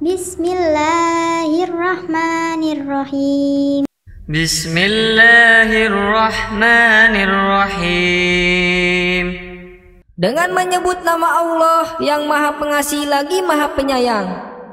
Bismillahirrahmanirrahim. Bismillahirrahmanirrahim. Dengan menyebut nama Allah yang Maha Pengasih lagi Maha Penyayang.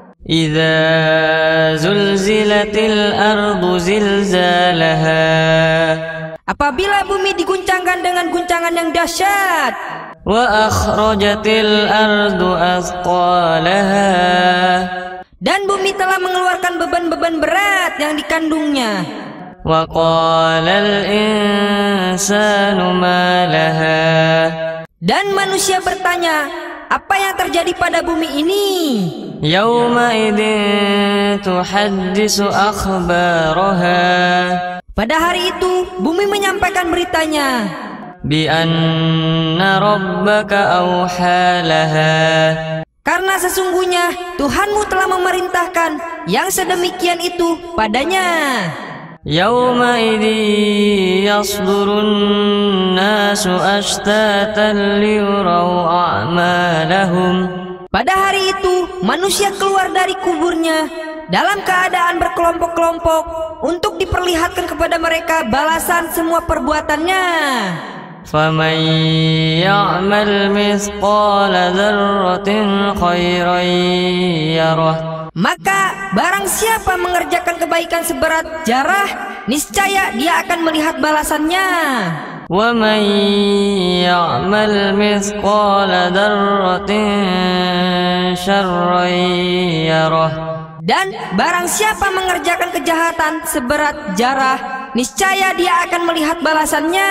Idza zulzilatil ardu zilzalaha. Apabila bumi diguncangkan dengan guncangan yang dahsyat. Wa akhrajatil ardu athqalaha. Dan bumi telah mengeluarkan beban-beban berat yang dikandungnya. Wa qalal insanu ma laha. Dan manusia bertanya, apa yang terjadi pada bumi ini? Yauma idzin tuhaddisu akhbaraha. Pada hari itu, bumi menyampaikan beritanya. Bi anna rabbaka awha laha. Karena sesungguhnya Tuhanmu telah memerintahkan yang sedemikian itu padanya. Yauma idzi yasdurun nasu ashtatan liyuraw a'malahum. Pada hari itu manusia keluar dari kuburnya dalam keadaan berkelompok-kelompok untuk diperlihatkan kepada mereka balasan semua perbuatannya. Faman ya'mal mithqala dzarratin khairan yarah. Maka barang siapa mengerjakan kebaikan seberat zarah, niscaya dia akan melihat balasannya. Wa man ya'mal mithqala dzarratin syarran yarah. Dan barang siapa mengerjakan kejahatan seberat zarah, niscaya dia akan melihat balasannya.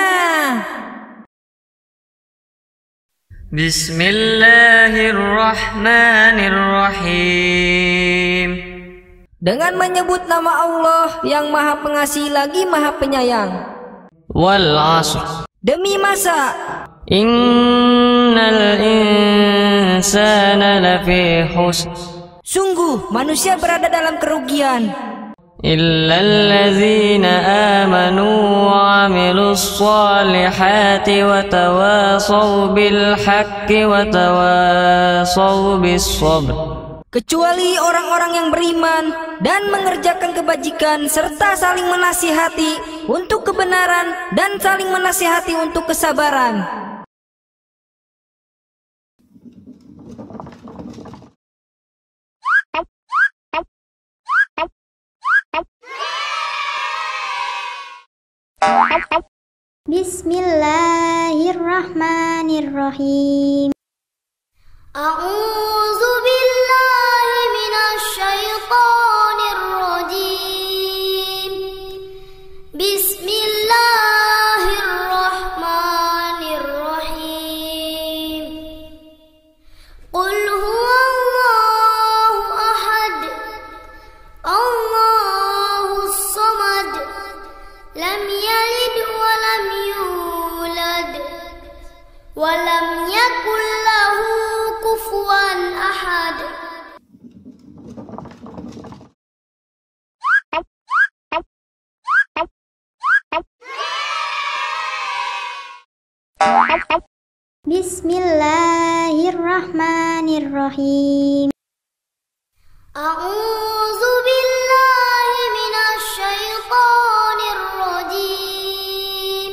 Bismillahirrahmanirrahim. Dengan menyebut nama Allah yang Maha Pengasih lagi Maha Penyayang. Wal 'ashr. Demi masa. Innal insana lafi khusr. Sungguh manusia berada dalam kerugian. Illal ladzina amanu wa 'amilus shalihati wa tawasaw bil haqqi wa tawasaw bis sabr. Kecuali orang-orang yang beriman dan mengerjakan kebajikan serta saling menasihati untuk kebenaran dan saling menasihati untuk kesabaran. Bismillahirrahmanirrahim. A'udzu billahi minasy syaithanir rajim. Bismillahirrahmanirrahim. Qul huwallahu ahad. Allahus samad. Lam yalid wa lam yulad wa lam yakul lahu kufuwan ahad. Bismillahirrahmanirrahim. A'udzu billahi minasy syaithanir rajim.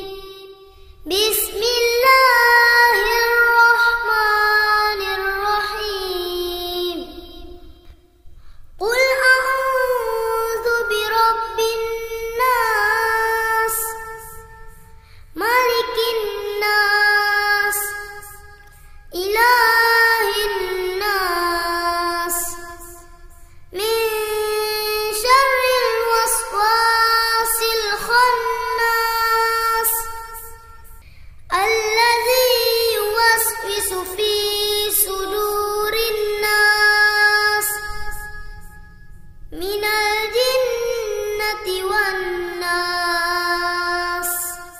Bismillahirrahmanirrahim. Qul a'udzu birabbin nas, malikin nas, ilahin nas, min syarril waswasil khannas, alladzi yuwaswisu fi sudurin nas, minal jinnati wan nas.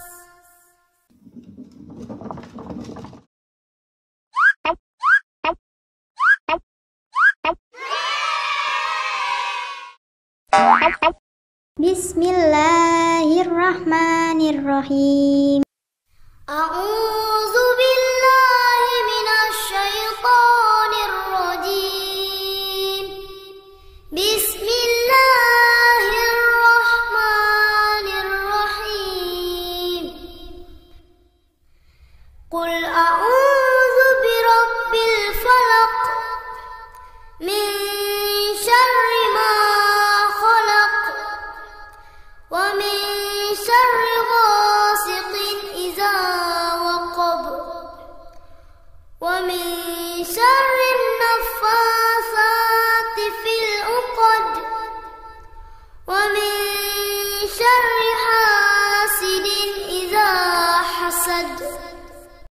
Bismillahirrahmanirrahim. A'udzu billahi minasy syaithanir rajim. شر النفاثات